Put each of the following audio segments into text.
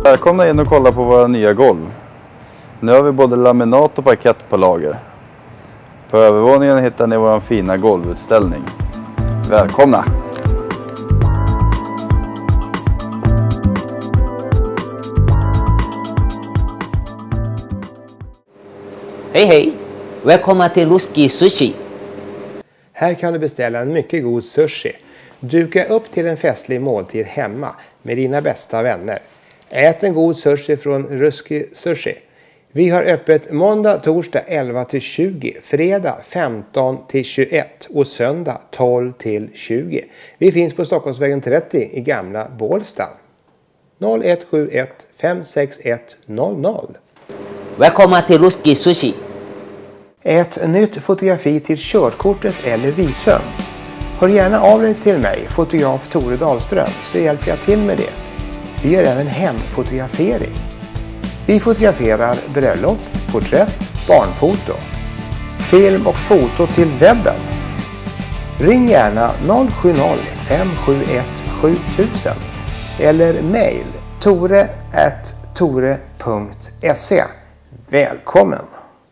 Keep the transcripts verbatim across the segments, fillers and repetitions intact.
Välkomna in och kolla på våra nya golv. Nu har vi både laminat och parkett på lager. På övervåningen hittar ni vår fina golvutställning. Välkomna! Hej hej! Välkomna till Ruski Sushi. Här kan du beställa en mycket god sushi. Duka upp till en festlig måltid hemma med dina bästa vänner. Ät en god sushi från Ruski Sushi. Vi har öppet måndag, torsdag elva till tjugo, fredag femton till tjugoett och söndag tolv till tjugo. Vi finns på Stockholmsvägen trettio i gamla Bålsta. noll ett sju ett fem sex ett noll noll. Välkomna till Ruski Sushi. Ett nytt fotografi till körkortet eller visum. Hör gärna av dig till mig, fotograf Tore Dahlström, så hjälper jag till med det. Vi gör även hemfotografering. Vi fotograferar bröllop, porträtt, barnfoto, film och foto till webben. Ring gärna noll sju noll fem sju ett sju tusen eller mail tore at tore punkt se. Välkommen!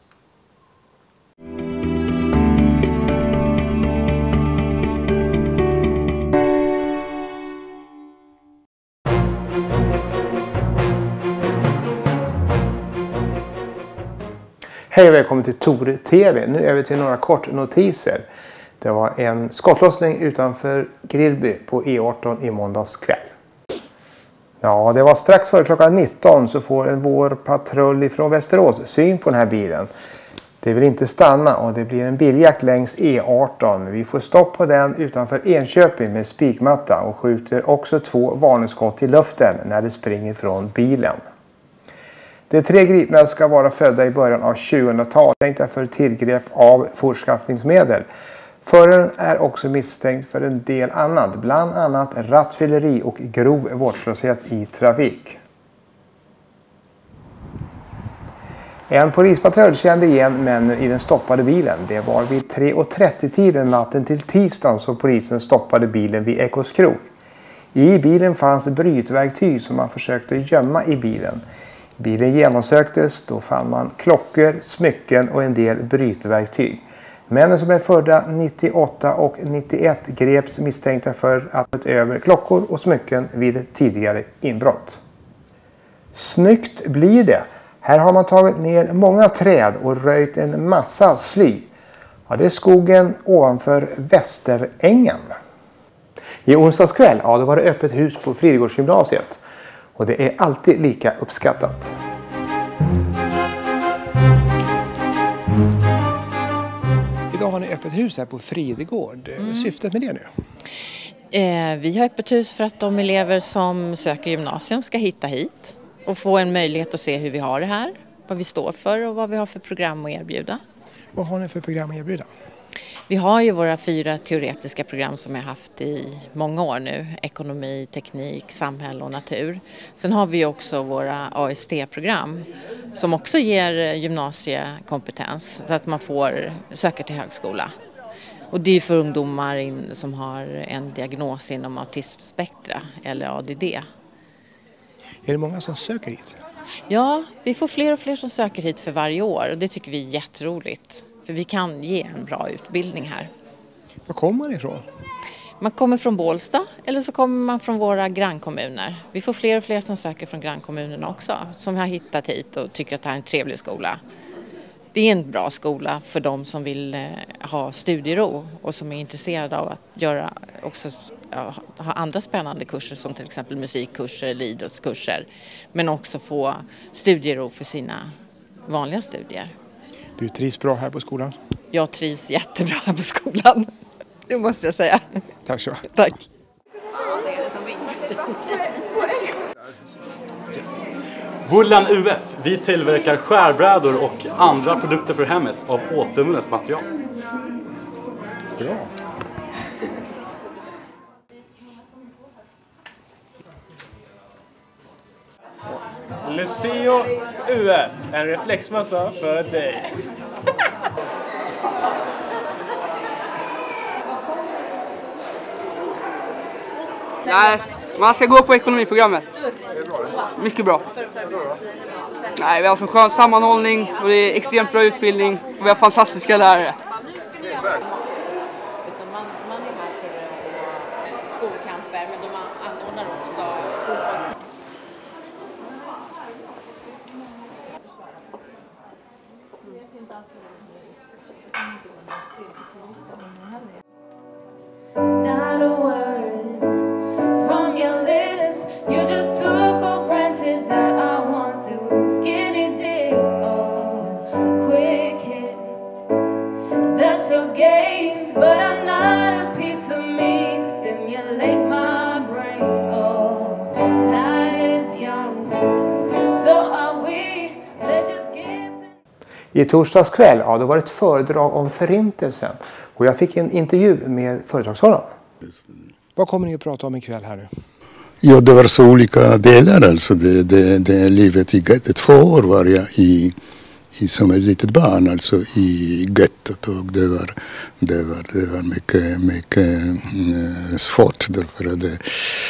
Hej och välkommen till Tore T V. Nu är vi till några kort notiser. Det var en skottlossning utanför Grillby på E arton i måndags kväll. Ja, det var strax före klockan nitton så får en vår patrull ifrån Västerås syn på den här bilen. Det vill inte stanna och det blir en biljakt längs E arton. Vi får stopp på den utanför Enköping med spikmatta och skjuter också två varningsskott i luften när det springer från bilen. De tre gripna ska vara födda i början av tjugohundratalet, tänkta för tillgrepp av fortskaffningsmedel. Föraren är också misstänkt för en del annat, bland annat rattfylleri och grov vårdslöshet i trafik. En polispatrull kände igen männen i den stoppade bilen. Det var vid tre och trettio-tiden natten till tisdagen som polisen stoppade bilen vid Ekoskrog. I bilen fanns brytverktyg som man försökte gömma i bilen. Bilen genomsöktes, då fann man klockor, smycken och en del brytverktyg. Männen som är födda nittioåtta och nittioett greps misstänkta för att ta över klockor och smycken vid ett tidigare inbrott. Snyggt blir det. Här har man tagit ner många träd och röjt en massa sly. Ja, det är skogen ovanför Västerängen. I onsdags kväll, ja, då var det öppet hus på Fridegårdsgymnasiet. Och det är alltid lika uppskattat. Idag har ni öppet hus här på Fridegård. Mm. Syftet med det nu? Eh, vi har öppet hus för att de elever som söker gymnasium ska hitta hit. Och få en möjlighet att se hur vi har det här. Vad vi står för och vad vi har för program att erbjuda. Vad har ni för program att erbjuda? Vi har ju våra fyra teoretiska program som vi har haft i många år nu. Ekonomi, teknik, samhälle och natur. Sen har vi också våra A S T-program som också ger gymnasiekompetens så att man får söka till högskola. Och det är för ungdomar in, som har en diagnos inom autismspektra eller A D D. Är det många som söker hit? Ja, vi får fler och fler som söker hit för varje år och det tycker vi är jätteroligt. För vi kan ge en bra utbildning här. Var kommer man ifrån? Man kommer från Bålsta eller så kommer man från våra grannkommuner. Vi får fler och fler som söker från grannkommunerna också. Som har hittat hit och tycker att det här är en trevlig skola. Det är en bra skola för de som vill eh, ha studiero och som är intresserade av att göra också, ja, ha andra spännande kurser som till exempel musikkurser eller idrottskurser. Men också få studiero för sina vanliga studier. Du trivs bra här på skolan? Jag trivs jättebra här på skolan. Det måste jag säga. Tack så. Tack. Bullan U F. Vi tillverkar skärbrädor och andra produkter för hemmet av återvunnet material. Bra. Lucio U F, en reflexmassa för dig. Nej, Man ska gå på ekonomiprogrammet. Mycket bra. Nej, vi har så skön sammanhållning och det är extremt bra utbildning och vi har fantastiska lärare. Utan man, man är här för skolkamper, men de anordnar också fotbolls... Not a word from your lips. You just took for granted that I want to skinny dip or a quick hit. That's your game, but I'm not a piece of meat. Stimulate my brain. Oh, night is young. So are we. Let's just get to... I torsdags kväll, ja, då var det ett föredrag om förintelsen. Och jag fick en intervju med föredragshållaren. Vad kommer ni att prata om ikväll här nu? Ja, det var så olika delar. Alltså det, det, det livet i gettot. Två år var jag i, i som ett litet barn, alltså i gettot. Och det var, det var, det var mycket, mycket äh, svårt. Därför att det,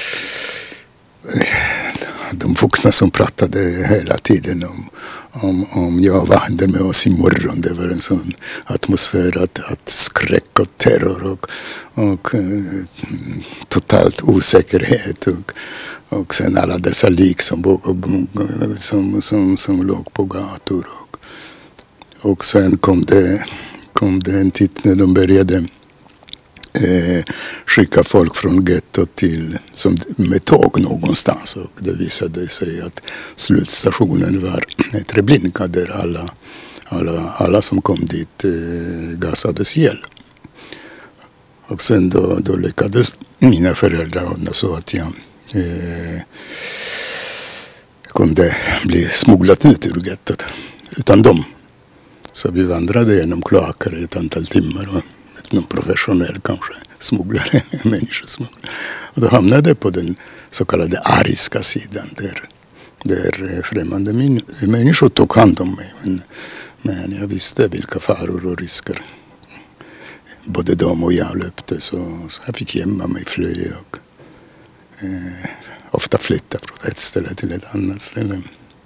de vuxna som pratade hela tiden om, om, om ja, vad händer med oss imorgon. Det var en sån atmosfär att, att skräck och terror och, och uh, totalt osäkerhet. Och, och sen alla dessa lik som, som, som, som låg på gator. Och, och sen kom det, kom det en tid när de började Eh, skicka folk från gettot till som, med tåg någonstans, och det visade sig att slutstationen var Treblinka där alla, alla, alla som kom dit eh, gasades ihjäl. Och sen då, då lyckades mina föräldrar ordna så att jag eh, kunde bli smugglad ut ur gettot utan dem. Så vi vandrade genom kloaker i ett antal timmar och någon professionell kanske smugglare, människosmugglare. Och då hamnade jag på den så kallade ariska sidan där, där främmande människor tog hand om mig. Men, men jag visste vilka faror och risker både de och jag löpte, så, så jag fick gömma mig, fly och eh, ofta flytta från ett ställe till ett annat ställe.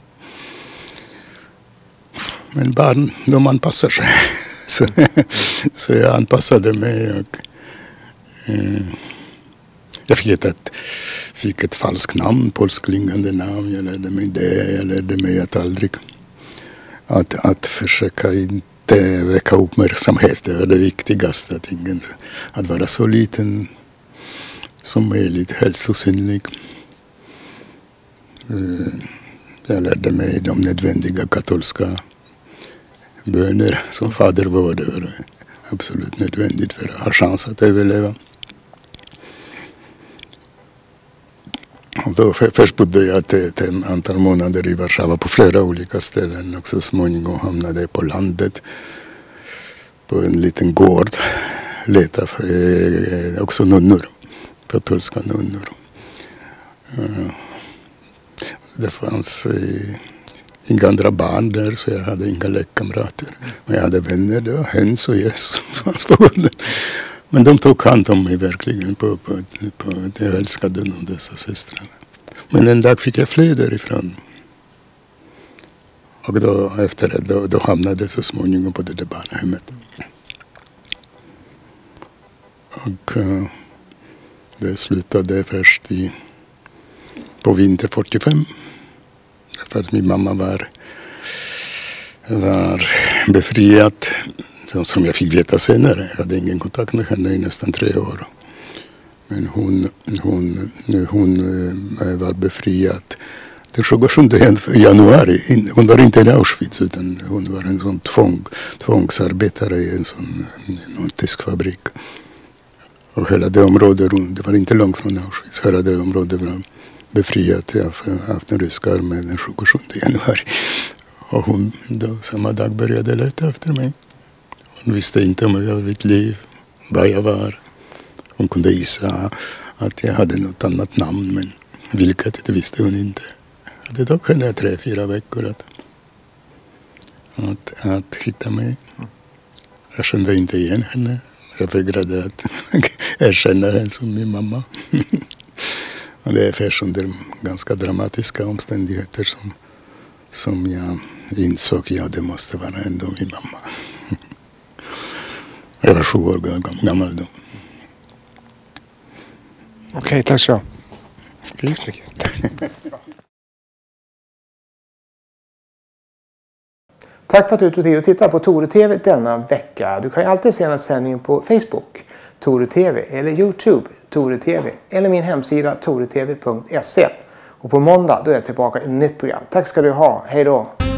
Men barn, de anpassar sig. Så, så jag anpassade mig och eh, jag fick ett, fick ett falskt namn, polskklingande namn. Jag lärde mig det, jag lärde mig att aldrig att, att försöka inte väcka uppmärksamhet. Det var det viktigaste, att, ingen, att vara så liten som möjligt, helst osynlig. Eh, jag lärde mig de nödvändiga katolska böner som fader var. Det var absolut nödvändigt för att ha chans att överleva. Och då först bodde jag ett antal månader i Warszawa på flera olika ställen, och så småningom hamnade jag på landet på en liten gård, letade för också nunnor, katolska nunnor. Det fanns inga andra barn där, så jag hade inga lekkamrater. Men jag hade vänner, det var höns och gäss som fanns på gården. Men de tog hand om mig verkligen, på, på, på, jag älskade de dessa systrar. Men en dag fick jag fly därifrån. Och då, efter det, då, då hamnade jag så småningom på det där barnhemmet. Och uh, det slutade först i, på vinter fyrtiofem. För att min mamma var, var befriad, som jag fick veta senare. Jag hade ingen kontakt med henne i nästan tre år. Men hon, hon, hon var befriad den tjugosjunde januari. Hon var inte i Auschwitz, utan hon var en sån tvång, tvångsarbetare i en sån någon tysk fabrik. Och hela det området, det var inte långt från Auschwitz, hela det området var befriat av, av den ryska armén den tjugosjunde januari. Och hon då samma dag började leta efter mig. Hon visste inte om jag mitt liv, vad jag var. Hon kunde gissa att jag hade något annat namn, men vilket det visste hon inte. Det tog henne tre, fyra veckor att, att, att hitta mig. Jag kände inte igen henne. Jag vägrade att erkänna henne som min mamma. Och det är först under ganska dramatiska omständigheter som, som jag insåg, ja, det måste vara ändå min mamma. Jag var sju år gammal då. Okej, okay, tack så. Tack så mycket. Tack för att du tog tid att titta på Tore T V denna vecka. Du kan ju alltid se den här sändningen på Facebook, Tore T V, eller YouTube, Tore T V, eller min hemsida toretv punkt se. Och på måndag då är jag tillbaka i ett nytt program. Tack ska du ha. Hej då!